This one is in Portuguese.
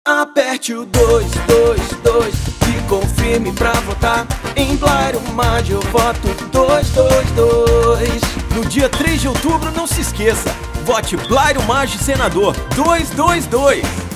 Aperte o 222 e confirme pra votar. Em Blairo Maggi eu voto 222. No dia 3 de outubro, não se esqueça, vote Blairo Maggi senador 222.